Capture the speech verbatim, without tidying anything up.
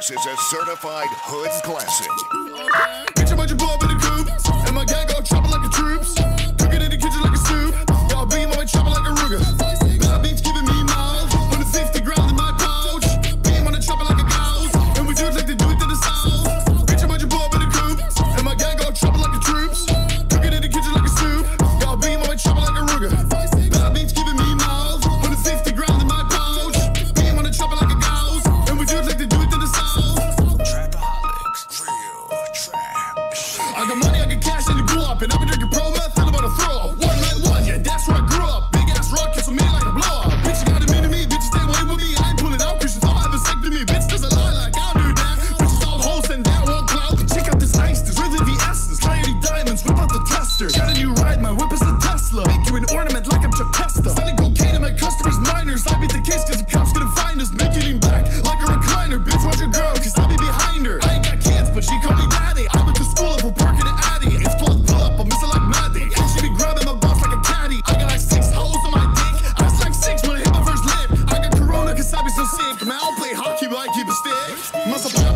This is a certified hood classic. Bitch, I'm at your bob in the coop, and my gang go chopping like the troops. Cooking in the kitchen like a soup. Y'all beam on my chopping like a Ruger. Bad beats giving me mouth. one hundred fifty grand in my pouch. Beam on the chopper like a gauze. And we do it like they do it to the south. Bitch, I'm at your bob in the coop, and my gang go chopping like the troops. Cooking in the kitchen like a soup. Y'all beam on my chopping like a Ruger. Bad beats giving me mouth. one hundred fifty grand in my pouch. Beam on the chopper like a gauze. And we do it like they do it to the south. I got money, I got cash, and it blew up. And I've been drinking pro meth, till I'm about to throw up. One man, one, yeah, that's where I grew up. Big ass rock, kiss with me like a blow up. Bitch, you got a minute me, bitch, you stay away with me. I ain't pulling out, Christians all have a vasectomy. Bitch, doesn't lie like I do that. Bitches all hoes and down one cloud. Check out this ice, this really the essence. Coyote diamonds, whip out the tester. Got a new ride, my whip is a Tesla. Make you an ornament like I'm Chuck Testa. Selling cocaine to my customers, minors. I beat the case, cause the cops couldn't find us. Make it lean back like a recliner. Bitch, watch your girl, cause I'll be behind her. I ain't got kids, but she call me daddy. I went to school, for parking at Addy. It's called pull up, I'm missing like Maddie. And she be grabbing my boss like a caddy. I got like six holes on my dick. I was like six when I hit my first lip. I got corona cause I be so sick. Man, I'll play hockey, but I keep a stick. Must have